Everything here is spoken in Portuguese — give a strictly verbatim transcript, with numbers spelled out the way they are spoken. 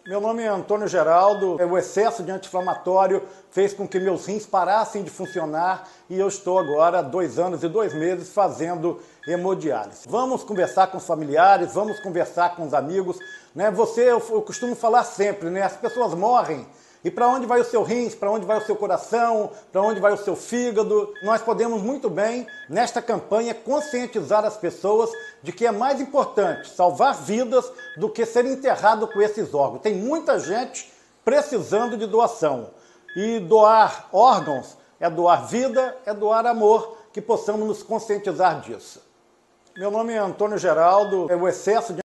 Meu nome é Antônio Geraldo. O excesso de anti-inflamatório fez com que meus rins parassem de funcionar e eu estou agora há dois anos e dois meses fazendo hemodiálise. Vamos conversar com os familiares, vamos conversar com os amigos, né? Você, eu, eu costumo falar sempre, né? As pessoas morrem. E para onde vai o seu rins, para onde vai o seu coração, para onde vai o seu fígado? Nós podemos muito bem, nesta campanha, conscientizar as pessoas de que é mais importante salvar vidas do que ser enterrado com esses órgãos. Tem muita gente precisando de doação. E doar órgãos é doar vida, é doar amor, que possamos nos conscientizar disso. Meu nome é Antônio Geraldo. O excesso de